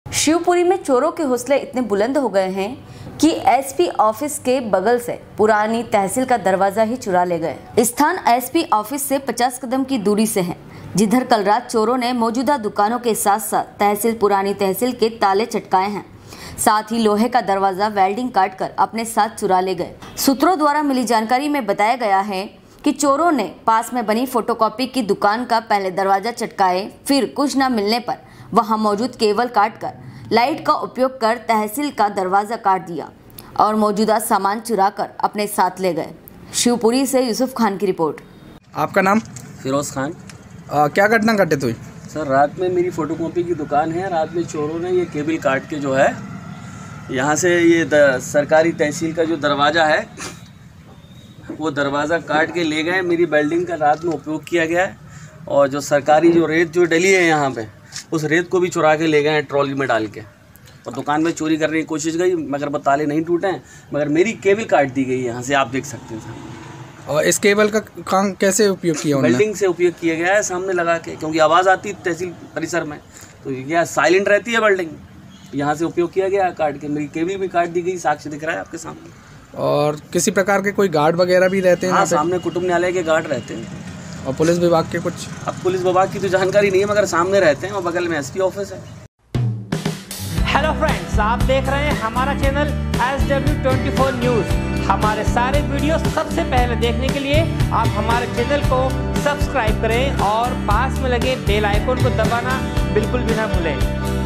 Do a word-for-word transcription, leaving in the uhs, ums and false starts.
शिवपुरी में चोरों के हौसले इतने बुलंद हो गए हैं कि एसपी ऑफिस के बगल से पुरानी तहसील का दरवाजा ही चुरा ले गए। स्थान एसपी ऑफिस से पचास कदम की दूरी से है, जिधर कल रात चोरों ने मौजूदा दुकानों के साथ साथ तहसील पुरानी तहसील के ताले चटकाए हैं। साथ ही लोहे का दरवाजा वेल्डिंग काट कर अपने साथ चुरा ले गए। सूत्रों द्वारा मिली जानकारी में बताया गया है कि चोरों ने पास में बनी फोटोकॉपी की दुकान का पहले दरवाजा चटकाए, फिर कुछ न मिलने पर वहां मौजूद केबल काटकर लाइट का उपयोग कर तहसील का दरवाजा काट दिया और मौजूदा सामान चुराकर अपने साथ ले गए। शिवपुरी से यूसुफ खान की रिपोर्ट। आपका नाम? फिरोज खान। आ, क्या घटना घटित हुई? सर, रात में मेरी फ़ोटोकॉपी की दुकान है। रात में चोरों ने ये केबल काट के जो है यहाँ से ये सरकारी तहसील का जो दरवाज़ा है वो दरवाज़ा काट के ले गए। मेरी बिल्डिंग का रात में उपयोग किया गया है और जो सरकारी जो रेत जो डली है यहाँ पे, उस रेत को भी चुरा के ले गए हैं ट्रॉली में डाल के, और दुकान में चोरी करने की कोशिश गई मगर वो ताले नहीं टूटे हैं, मगर मेरी केबल काट दी गई। यहाँ से आप देख सकते हैं सर। और इस केबल का काम कैसे उपयोग किया उन्होंने? बिल्डिंग से उपयोग किया गया है, सामने लगा के, क्योंकि आवाज़ आती है तहसील परिसर में, तो यह साइलेंट रहती है बिल्डिंग। यहाँ से उपयोग किया गया काट के, मेरी केबल भी काट दी गई, साक्ष्य दिख रहा है आपके सामने। और किसी प्रकार के कोई गार्ड वगैरह भी रहते हैं? हाँ, सामने कुटुंब न्यायालय के गार्ड रहते हैं। और पुलिस विभाग के कुछ? अब पुलिस विभाग की तो जानकारी नहीं है, मगर सामने रहते हैं और बगल में एसपी ऑफिस है। हेलो फ्रेंड्स, आप देख रहे हैं हमारा channel S W twenty four news. हमारे सारे वीडियो सबसे पहले देखने के लिए आप हमारे चैनल को सब्सक्राइब करें और पास में लगे बेल आइकन को दबाना बिल्कुल भी ना भूलें।